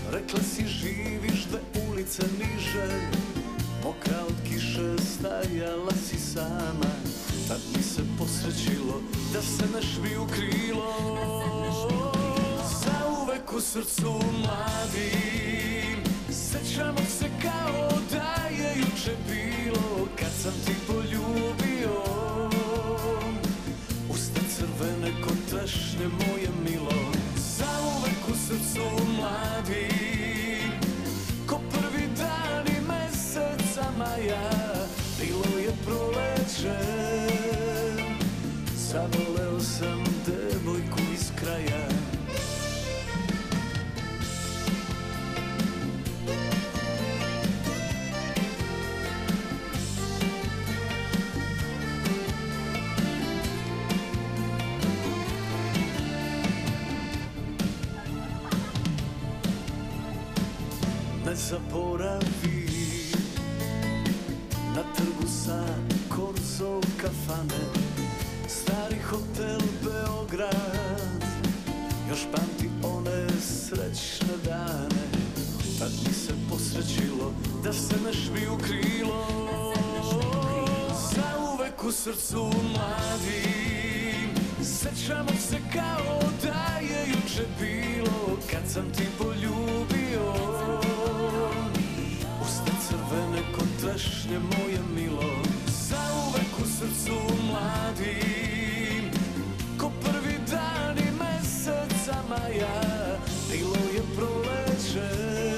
Rekla si živiš da ulica niže, mokra od kiše stajala si sama. Tad mi se posrećilo da se našli u krilo. Zauvek u srcu mladim, sećamo se kao da je juče bilo. Kad sam ti poljubio, usta crvene ko trešnje moje milo. Zauvek u srcu mladim, ko prvi dan i meseca maja. Bilo je proleće, zavoleo sam devojku iz kraja. Ne zaboravi, na trgu sa Korzo kafane, stari hotel Beograd, još pamti one srećne dane. Tad mi se posrećilo da se ne švi u krilo. Zauvek u srcu mladim, sećamo se kao da je juče bilo. Kad sam ti poljubio, usta crvene ko trešnje moje milo. Zauvek u srcu mladim, ko prvi dan i meseca maja. Bilo je proleće,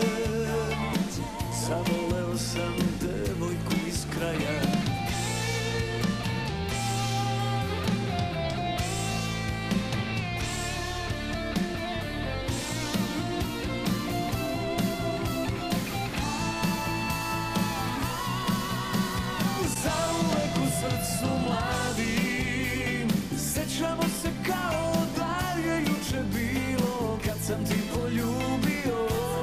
zavoleo sam devojku iz kraja. Srcu mladim, sećamo se kao da je juče bilo. Kad sam ti poljubio,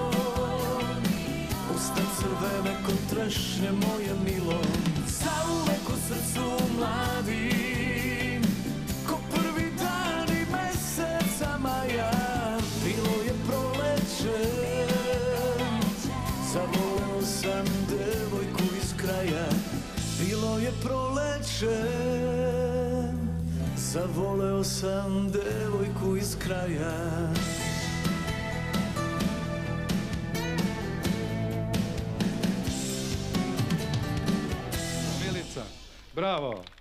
usta crvene ko trešnje moje milo. Zauvek u srcu mladim, ko prvi dan i meseca maja. Bilo je proleće, zavoleo sam devojku iz kraja. Bilo je proleće, zavoleo sam devojku iz kraja. Milica, bravo!